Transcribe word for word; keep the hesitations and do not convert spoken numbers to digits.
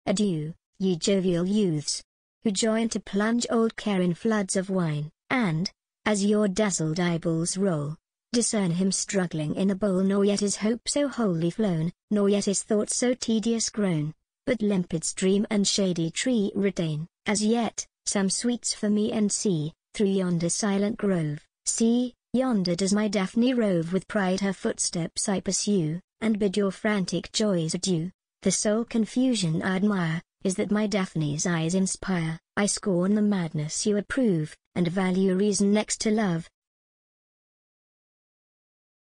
Adieu, ye jovial youths, who join to plunge old care in floods of wine, and, as your dazzled eyeballs roll, discern him struggling in a bowl, nor yet his hope so wholly flown, nor yet his thoughts so tedious grown, but limpid stream and shady tree retain, as yet, some sweets for me, and see, through yonder silent grove, see, yonder does my Daphne rove, with pride her footsteps I pursue, and bid your frantic joys adieu. The sole confusion I admire, is that my Daphne's eyes inspire. I scorn the madness you approve, and value reason next to love,